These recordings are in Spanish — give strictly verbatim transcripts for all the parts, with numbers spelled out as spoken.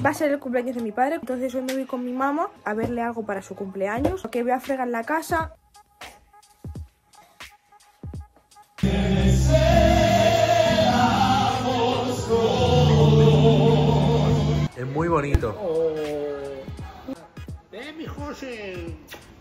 va a ser el cumpleaños de mi padre, entonces hoy me voy con mi mamá a verle algo para su cumpleaños, que voy a fregar la casa. Es muy bonito. Oh. ¡Eh, mi José!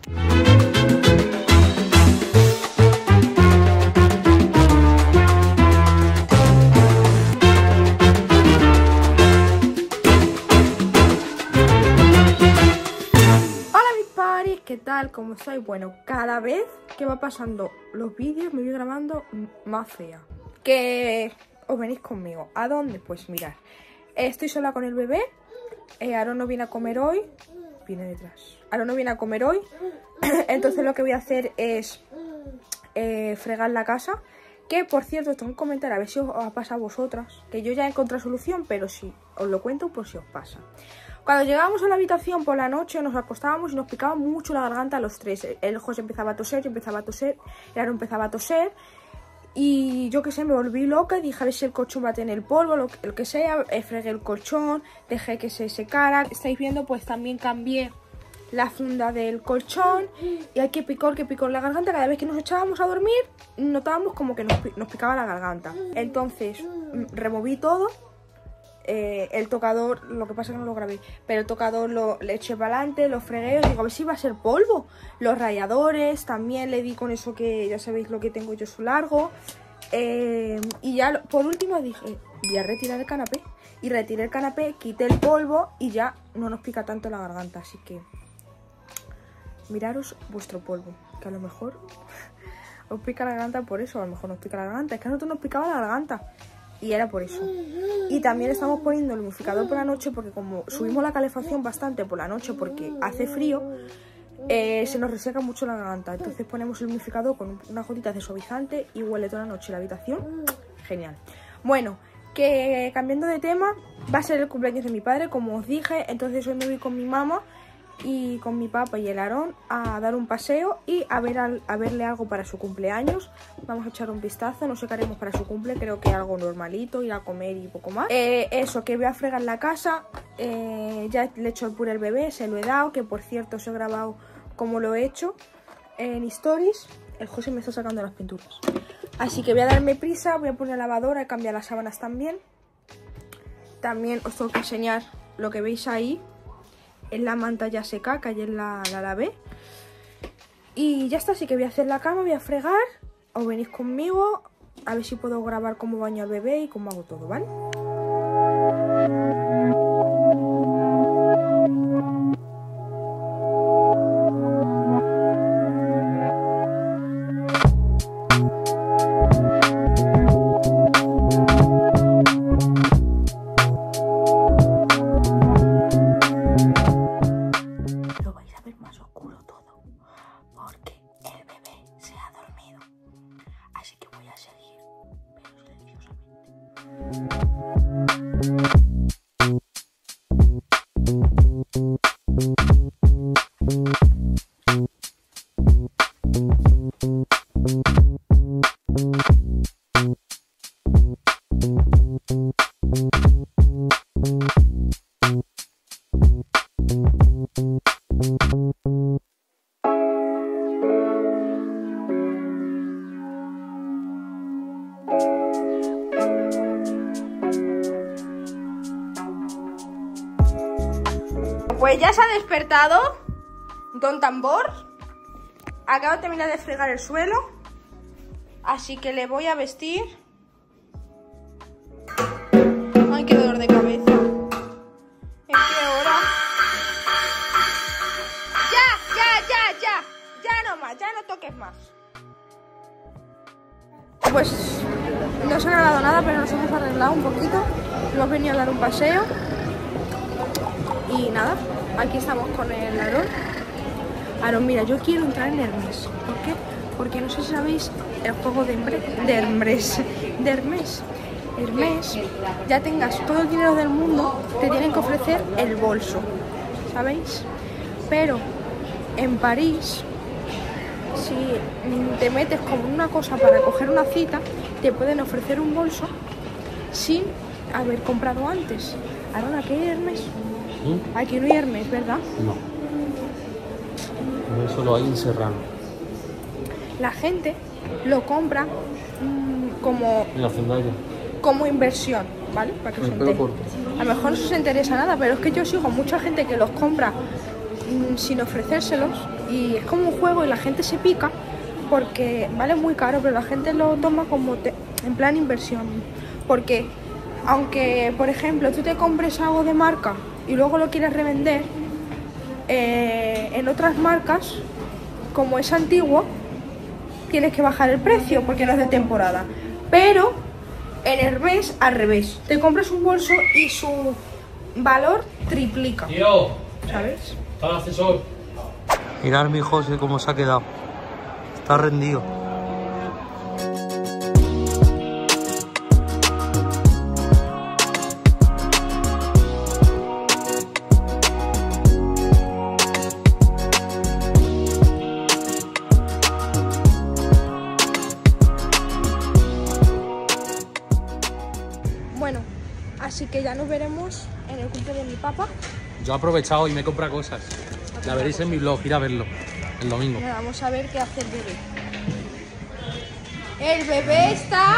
¿Qué tal? ¿Cómo estáis? Bueno, cada vez que va pasando los vídeos me voy grabando más fea. Que os venís conmigo. ¿A dónde? Pues mirad, estoy sola con el bebé. eh, Aaron no viene a comer hoy. Viene detrás. Aaron no viene a comer hoy. Entonces lo que voy a hacer es eh, fregar la casa. Que por cierto, tengo que comentar a ver si os ha pasado a vosotras. Que yo ya he encontrado solución, pero sí, os lo cuento por si os pasa. Cuando llegábamos a la habitación por la noche nos acostábamos y nos picaba mucho la garganta a los tres. El José empezaba a toser, yo empezaba a toser, el Aaron empezaba a toser. Y yo qué sé, me volví loca y dije a ver si el colchón va a tener polvo, lo que, lo que sea. Eh, fregué el colchón, dejé que se secara. Estáis viendo, pues también cambié la funda del colchón. Y hay que picor, que picor la garganta. Cada vez que nos echábamos a dormir notábamos como que nos, nos picaba la garganta. Entonces removí todo. Eh, el tocador, lo que pasa es que no lo grabé, pero el tocador lo le eché para adelante, lo fregué, digo a ver si va a ser polvo. Los ralladores también le di con eso que ya sabéis lo que tengo yo su largo. eh, Y ya por último dije, voy a retirar el canapé. Y retiré el canapé, quité el polvo y ya no nos pica tanto la garganta. Así que miraros vuestro polvo, que a lo mejor os pica la garganta por eso. A lo mejor nos pica la garganta, es que a nosotros nos picaba la garganta y era por eso. Y también estamos poniendo el humidificador por la noche porque como subimos la calefacción bastante por la noche porque hace frío, eh, se nos reseca mucho la garganta. Entonces ponemos el humidificador con unas gotitas de suavizante y huele toda la noche la habitación. Genial. Bueno, que cambiando de tema, va a ser el cumpleaños de mi padre, como os dije. Entonces hoy me voy con mi mamá y con mi papá y el Aarón a dar un paseo y a, ver al, a verle algo para su cumpleaños. Vamos a echar un vistazo, no sé qué haremos para su cumple, creo que algo normalito, ir a comer y poco más. Eh, eso, que voy a fregar la casa, eh, ya le he hecho el puré al bebé, se lo he dado, que por cierto os he grabado cómo lo he hecho en stories. El José me está sacando las pinturas. Así que voy a darme prisa, voy a poner la lavadora y cambiar las sábanas también. También os tengo que enseñar lo que veis ahí. Es la manta ya seca, que ayer la, la lavé. Y ya está, así que voy a hacer la cama, voy a fregar. Os venís conmigo, a ver si puedo grabar cómo baño al bebé y cómo hago todo, ¿vale? Pues ya se ha despertado Don Tambor. Acabo de terminar de fregar el suelo, así que le voy a vestir. Ay, qué dolor de cabeza. ¿En qué hora? Ya, ya, ya, ya. Ya no más, ya no toques más. Pues no se ha grabado nada, pero nos hemos arreglado un poquito. Hemos venido a dar un paseo. Y nada, aquí estamos con el Aarón. Aarón, mira, yo quiero entrar en Hermes. ¿Por qué? Porque no sé si sabéis el juego de, de Hermes. De Hermes. Hermes, ya tengas todo el dinero del mundo, te tienen que ofrecer el bolso. ¿Sabéis? Pero en París, si te metes como una cosa para coger una cita, te pueden ofrecer un bolso sin haber comprado antes. Aaron, ¿aquí hay Hermes? ¿Mm? Aquí no hay Hermes, ¿verdad? No. No, solo hay en Serrano. La gente lo compra mmm, como, En la Zendaya. como inversión, ¿vale? Para que Con os el pelo entere. corto. A lo mejor no os interesa nada, pero es que yo sigo mucha gente que los compra mmm, sin ofrecérselos y es como un juego y la gente se pica porque vale muy caro, pero la gente lo toma como te, en plan inversión. Porque aunque, por ejemplo, tú te compres algo de marca y luego lo quieres revender, eh, en otras marcas, como es antiguo, tienes que bajar el precio porque no es de temporada. Pero en Hermes al revés, te compras un bolso y su valor triplica. Tío, ¿sabes? está el ascensor. Mirad mi José cómo se ha quedado. Está rendido. Bueno, así que ya nos veremos en el cumple de mi papá. Yo he aprovechado y me he comprado cosas. La veréis en mi blog, ir a verlo el domingo. Nada, vamos a ver qué hace el bebé. El bebé está...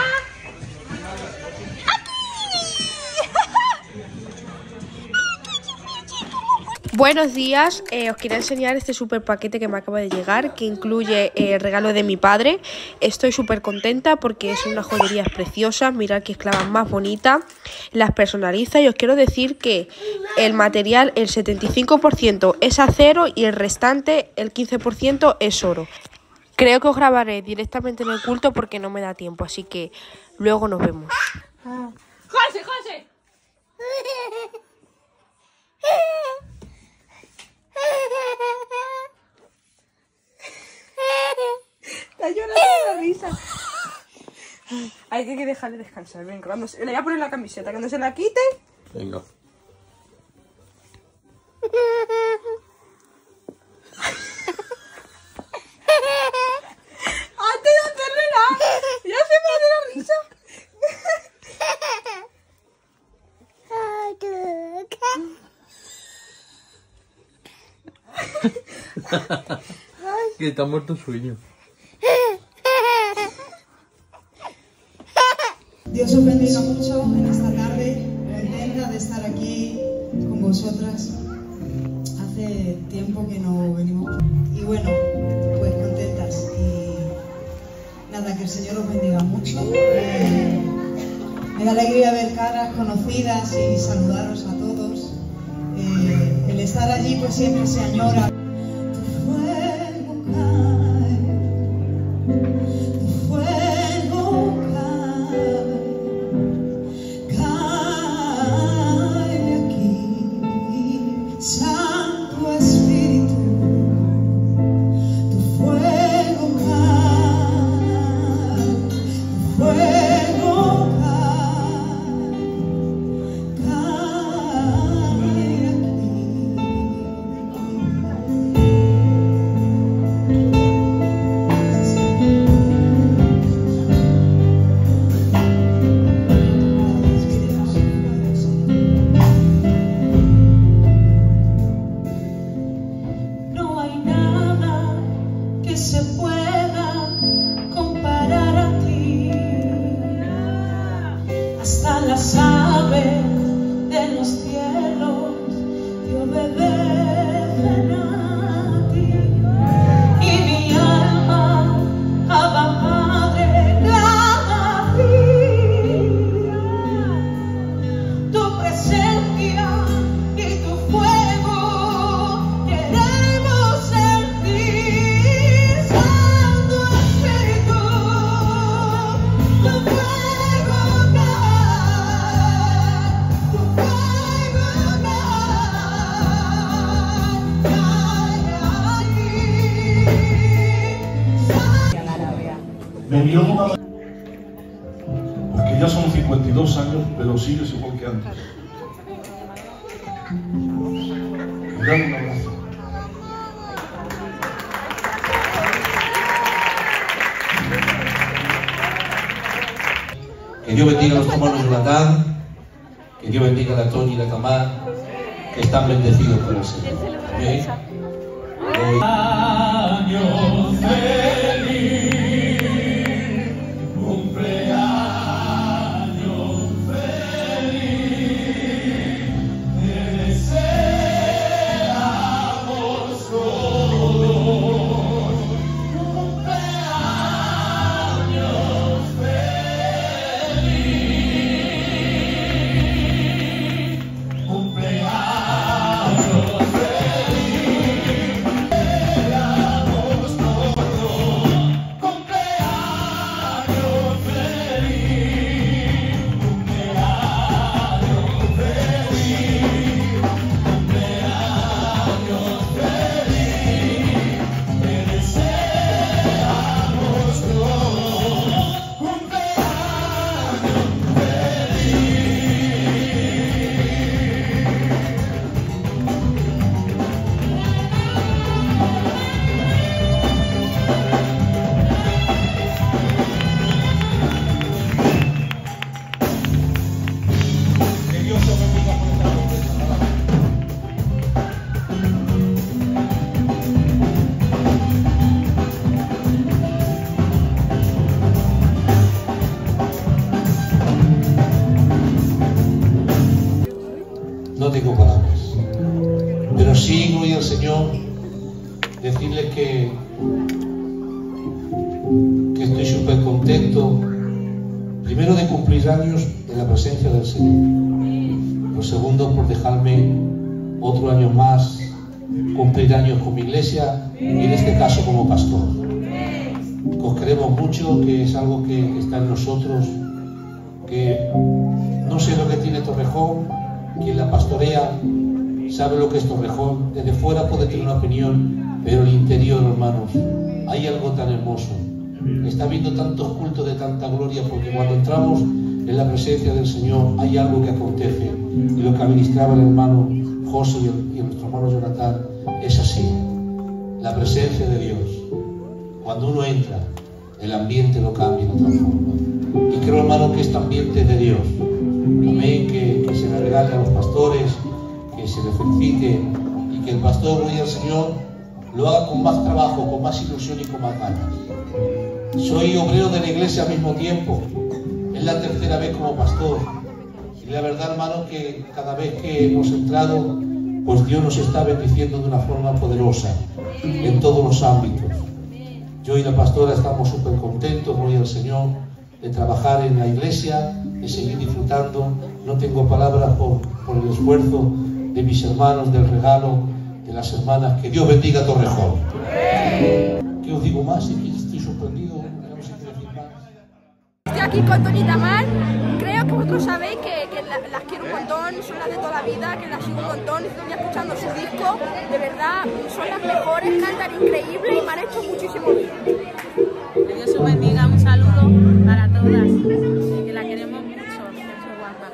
Buenos días, eh, os quería enseñar este super paquete que me acaba de llegar, que incluye eh, el regalo de mi padre. Estoy súper contenta porque son unas joyerías preciosas, mirad qué esclava más bonita, las personaliza y os quiero decir que el material, el setenta y cinco por ciento es acero y el restante, el quince por ciento es oro. Creo que os grabaré directamente en el culto porque no me da tiempo, así que luego nos vemos. ¡José, José! Está llorando de la risa. Hay que dejarle descansar. Venga, cuando se... le voy a poner la camiseta. Cuando se la quite. Venga. Antes de hacerle nada. Ya se me hace la risa. Que te ha muerto sueño. Dios os bendiga mucho en esta tarde, contenta de estar aquí con vosotras. Hace tiempo que no venimos y bueno, pues contentas y nada, que el Señor os bendiga mucho. Eh, me da alegría ver caras conocidas y saludaros a todos. Eh, el estar allí pues siempre se añora. Porque ya son cincuenta y dos años, pero sigues igual que antes. Dale un abrazo. Que Dios bendiga a los hermanos de la tarde, que Dios bendiga a la Toñi y la Tamar, que están bendecidos por el Señor. ¿Okay? Hoy... Años feliz, cumpleaños feliz, te deseamos todos. Cumpleaños feliz, cumpleaños feliz, deseamos todos. Cumpleaños feliz, cumpleaños feliz, cumpleaños feliz, te deseamos todos. Cumpleaños Que Dios te bendiga por esta sorpresa. No tengo palabras, pero sí, gloria al Señor, decirles que, que estoy súper contento, primero de cumplir años en la presencia del Señor, lo segundo por dejarme otro año más cumplir años con mi iglesia y en este caso como pastor. Os queremos mucho, que es algo que, que está en nosotros, que no sé lo que tiene Torrejón, quien la pastorea sabe lo que es Torrejón, desde fuera puede tener una opinión, pero el interior, hermanos, hay algo tan hermoso. Está habiendo tantos cultos de tanta gloria, porque cuando entramos en la presencia del Señor hay algo que acontece, y lo que administraba el hermano José y, el, y nuestro hermano Jonathan es así. La presencia de Dios, cuando uno entra, el ambiente lo cambia, lo transforma, y creo, hermano, que este ambiente es de Dios. Amén, que, que se le regale a los pastores, que se les felicite, y que el pastor, gloria al Señor, lo haga con más trabajo, con más ilusión y con más ganas. Soy obrero de la iglesia al mismo tiempo, es la tercera vez como pastor, y la verdad, hermano, que cada vez que hemos entrado, pues Dios nos está bendiciendo de una forma poderosa, en todos los ámbitos. Yo y la pastora estamos súper contentos, gloria al Señor, de trabajar en la iglesia, de seguir disfrutando. No tengo palabras por, por el esfuerzo de mis hermanos, del regalo de las hermanas. Que Dios bendiga a Torrejón. ¿Qué os digo más? Estoy sorprendido. No sé qué decir más. Estoy aquí con Toñi y Tamar. Creo que vosotros sabéis que, que la, las quiero un montón, son las de toda la vida, que las sigo un montón. Estoy escuchando su disco, de verdad, son las mejores, cantan increíble y me han hecho muchísimo bien. Que Dios os bendiga, un saludo para todas, que la queremos mucho, que es guapa.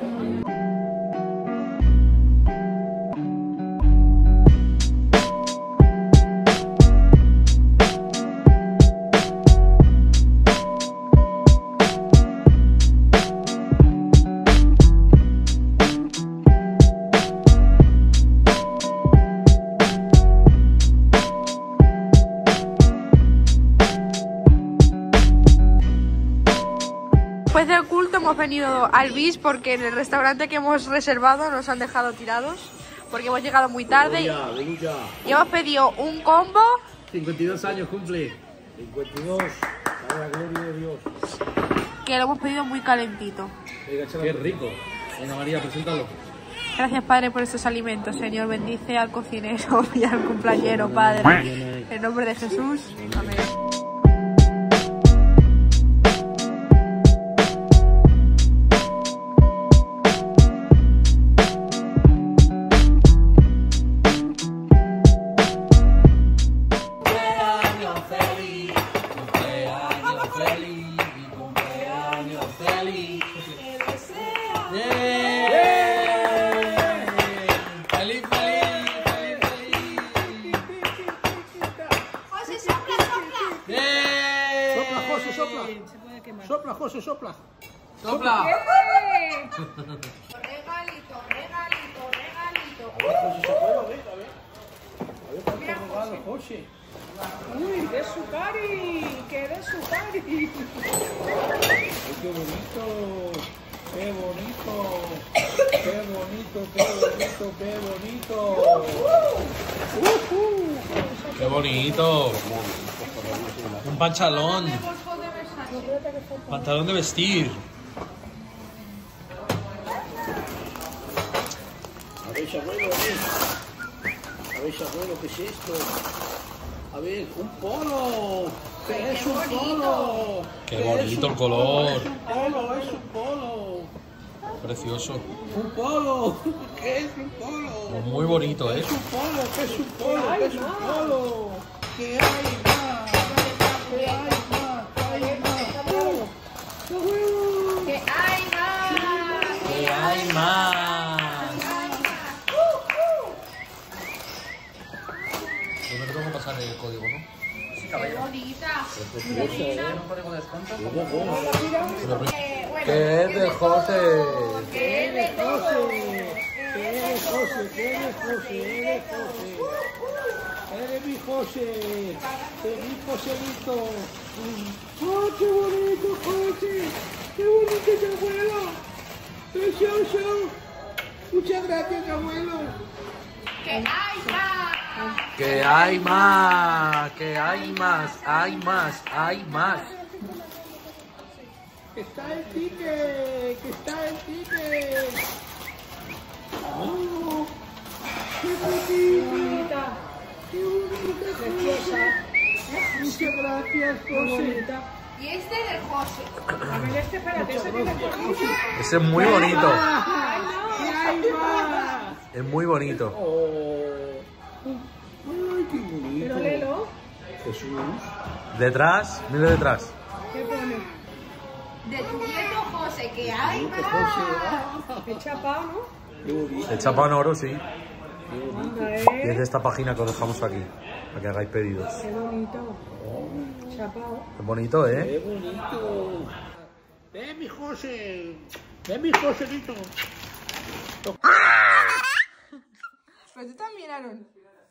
Después del culto hemos venido al bis porque en el restaurante que hemos reservado nos han dejado tirados porque hemos llegado muy tarde y, y hemos pedido un combo. cincuenta y dos años cumple. cincuenta y dos. Para la gloria de Dios. Que lo hemos pedido muy calentito. Qué rico. Venga, María, preséntalo. Gracias, Padre, por estos alimentos. Señor, bendice al cocinero y al cumpleañero, Padre. En nombre de Jesús. Amén. Sopla, José, sopla. ¡Sopla! Regalito. José se acuerda, a ver, a ver. A ver cuánto regalo, José. Uy, de su cari, que de su cari. Ay, qué bonito, qué bonito, qué bonito, qué bonito, qué bonito. ¡Qué bonito! Un pantalón. Pantalón de vestir. A ver, abuelo, a ver. A ver, abuelo, ¿qué es esto? A ver, un polo. ¿Qué es un polo? Qué bonito el color. Es un polo, es un polo. Precioso. Un polo. ¿Qué es un polo? Muy bonito, ¿eh? ¿Qué es un polo? ¿Qué es un polo? ¿Qué es un polo? ¿Qué hay más? ¿Qué hay más? ¿Qué hay más? ¡Que hay más! ¡Que hay más! Primero tengo que pasar el código, ¿no? ¡Qué bonita! ¿Qué es de José? ¿Qué es de José? ¿Qué es de José? ¿Qué es de José? ¿Eres José? ¡Eres mi José! ¡Eres mi Joselito! ¡Oh, qué bonito, José! ¡Qué bonito tu abuelo! ¡Precioso! Muchas gracias, abuelo. ¡Que hay más! ¡Que hay más! ¡Que hay más! ¡Hay más! ¡Hay más! ¡Que está el ticket! ¡Que está el ticket! ¡Oh! ¡Qué bonita! ¡Qué bonita, preciosa! Muchas gracias, José. Y este de José. A ver, este, espérate, ese tiene José. Ese es muy bonito. ¿Qué hay más? Es muy bonito. Oh. Ay, qué bonito. Pero léelo. Jesús. Detrás, mira detrás. ¿Qué pone? De tu nieto José, que hay Qué más. José. Qué chapado, ¿no? Qué bonito. El chapa en oro, sí. Anda, Y es ¿eh? de esta página que os dejamos aquí, para que hagáis pedidos. Qué bonito. Chapado. Es bonito, ¿eh? Qué bonito. Ven, mi José. Ven, mi Joselito. Pero tú también, Aaron.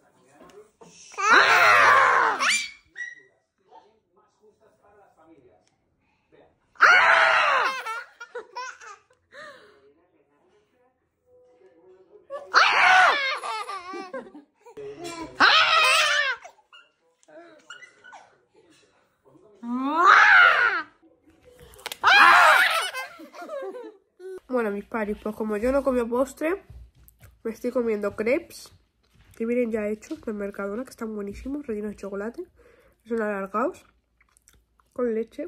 Bueno, mis paris, pues como yo no comí postre, me estoy comiendo crepes que vienen ya hechos del Mercadona, que están buenísimos, rellenos de chocolate. Son alargados, con leche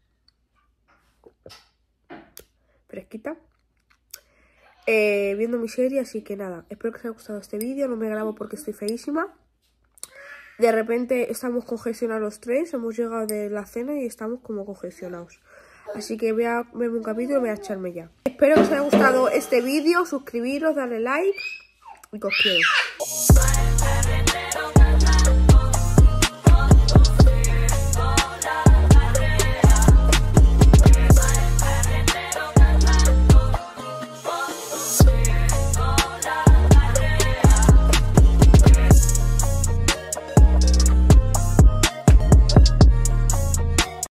fresquita. Eh, viendo mi serie, así que nada, espero que os haya gustado este vídeo. No me grabo porque estoy feísima. De repente estamos congestionados los tres, hemos llegado de la cena y estamos como congestionados. Así que voy a verme un capítulo y voy a echarme ya. Espero que os haya gustado este vídeo, suscribiros, darle like y que os quiero.